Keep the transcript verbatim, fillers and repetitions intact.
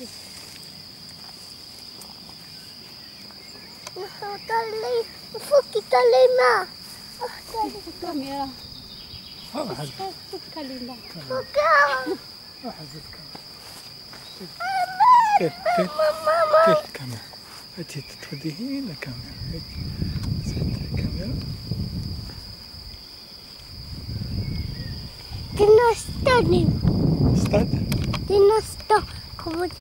طلي فكي طلي ما الكاميرا واحد فك لينا فكها واحد زدك كيف كيف كيف الكاميرا هاتي تتودي هنا الكاميرا زدت الكاميرا دينا ستاني استاد دينا ستاني